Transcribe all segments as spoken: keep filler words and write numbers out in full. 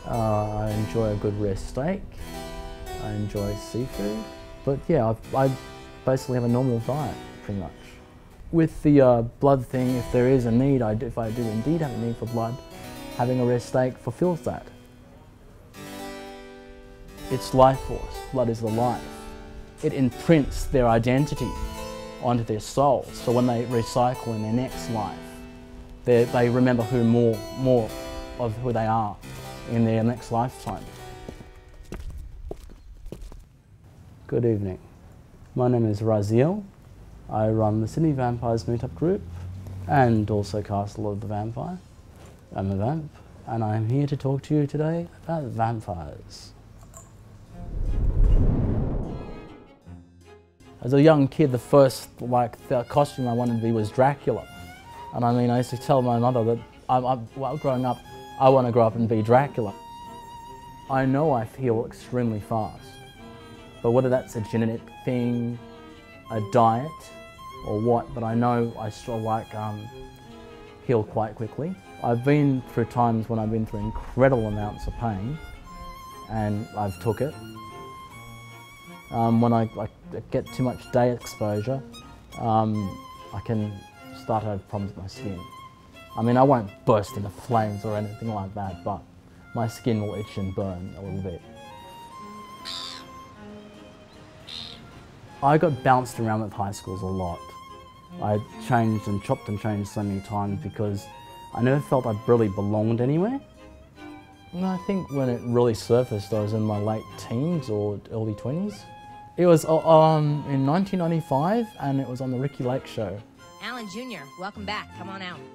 Uh, I enjoy a good rare steak. I enjoy seafood. But yeah, I, I basically have a normal diet, pretty much. With the uh, blood thing, if there is a need, I, if I do indeed have a need for blood, having a rare steak fulfills that. It's life force. Blood is the life. It imprints their identity onto their soul. So when they recycle in their next life, they, they remember who more, more of who they are in their next lifetime. Good evening. My name is Raziel. I run the Sydney Vampires Meetup group and also Castle of the Vampire. I'm a vamp, and I'm here to talk to you today about vampires. As a young kid, the first like the costume I wanted to be was Dracula. And I mean, I used to tell my mother that I, I, well, growing up, I want to grow up and be Dracula. I know I heal extremely fast, but whether that's a genetic thing, a diet, or what, but I know I still like um, heal quite quickly. I've been through times when I've been through incredible amounts of pain, and I've took it. Um, when I, I get too much day exposure, um, I can start to have problems with my skin. I mean, I won't burst into flames or anything like that, but my skin will itch and burn a little bit. I got bounced around with high schools a lot. I changed and chopped and changed so many times because I never felt I really belonged anywhere. And I think when it really surfaced, I was in my late teens or early twenties. It was um, in nineteen ninety-five, and it was on the Ricky Lake show. Alan Junior, welcome back. Come on out.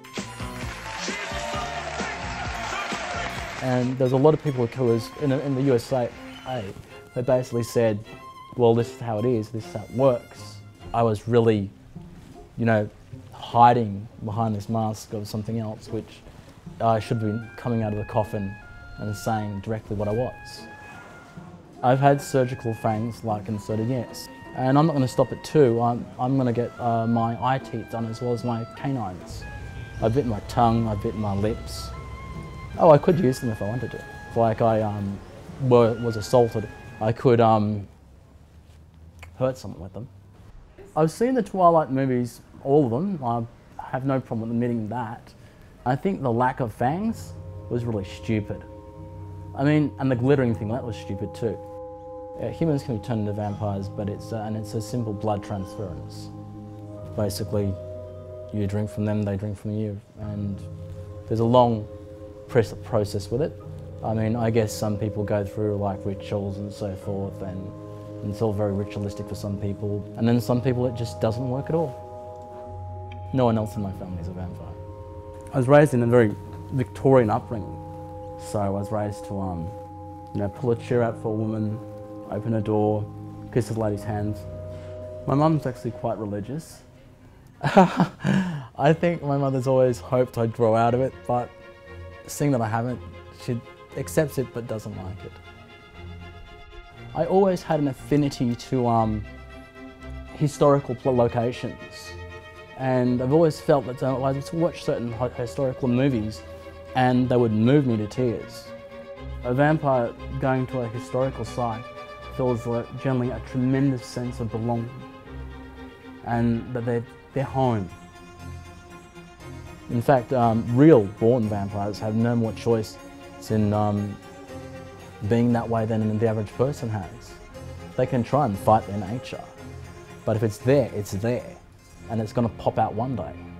And there's a lot of people who was in, in the U S A. They basically said, well, this is how it is, this is how it works. I was really, you know, hiding behind this mask of something else, which I should have been coming out of the coffin and saying directly what I was. I've had surgical fangs like inserted, yes. And I'm not going to stop at two. I'm, I'm going to get uh, my eye teeth done as well as my canines. I've bitten my tongue, I've bitten my lips. Oh, I could use them if I wanted to. If like I um, were, was assaulted, I could um, hurt someone with them. I've seen the Twilight movies, all of them. I have no problem admitting that. I think the lack of fangs was really stupid. I mean, and the glittering thing, that was stupid too. Yeah, humans can be turned into vampires, but it's, uh, and it's a simple blood transference. Basically, you drink from them, they drink from you, and there's a long process with it. I mean, I guess some people go through like rituals and so forth, and, and it's all very ritualistic for some people, and then some people it just doesn't work at all. No one else in my family is a vampire. I was raised in a very Victorian upbringing, so I was raised to um, you know, pull a chair out for a woman, open a door, kiss the lady's hands. My mum's actually quite religious. I think my mother's always hoped I'd grow out of it, but seeing that I haven't, she accepts it but doesn't like it. I always had an affinity to um, historical locations, and I've always felt that I would watch certain historical movies and they would move me to tears. A vampire going to a historical site feels like generally a tremendous sense of belonging, and that they're, they're home. In fact, um, real born vampires have no more choice in um, being that way than the average person has. They can try and fight their nature, but if it's there, it's there, and it's going to pop out one day.